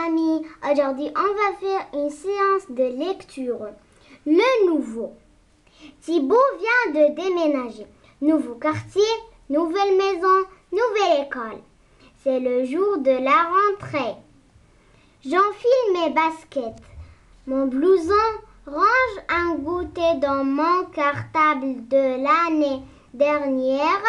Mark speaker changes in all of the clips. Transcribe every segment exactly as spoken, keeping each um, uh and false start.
Speaker 1: amis, aujourd'hui on va faire une séance de lecture. Le nouveau. Thibaut vient de déménager. Nouveau quartier, nouvelle maison, nouvelle école. C'est le jour de la rentrée. J'enfile mes baskets. Mon blouson range un goûter dans mon cartable de l'année dernière,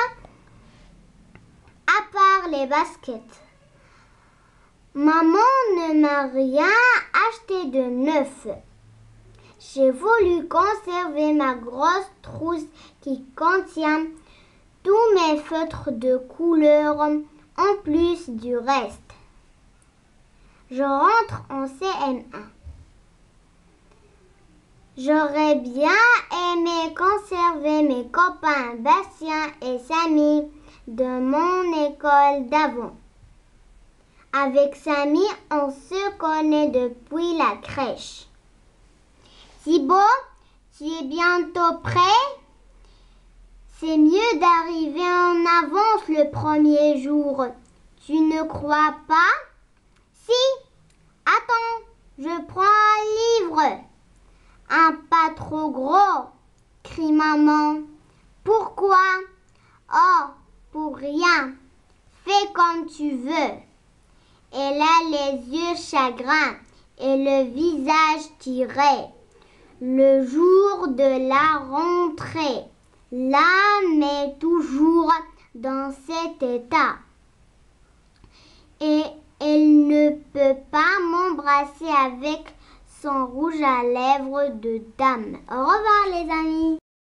Speaker 1: à part les baskets. Maman ne m'a rien acheté de neuf. J'ai voulu conserver ma grosse trousse qui contient tous mes feutres de couleur en plus du reste. Je rentre en C M un. J'aurais bien aimé conserver mes copains Bastien et Samy de mon école d'avant. Avec Samy, on se connaît depuis la crèche. Thibaut, tu es bientôt prêt? C'est mieux d'arriver en avance le premier jour. Tu ne crois pas? Si. Attends, je prends un livre. Un pas trop gros, crie maman. Pourquoi? Oh, pour rien. Fais comme tu veux. Elle a les yeux chagrins et le visage tiré. Le jour de la rentrée, l'âme est toujours dans cet état. Et elle ne peut pas m'embrasser avec son rouge à lèvres de dame. Au revoir les amis.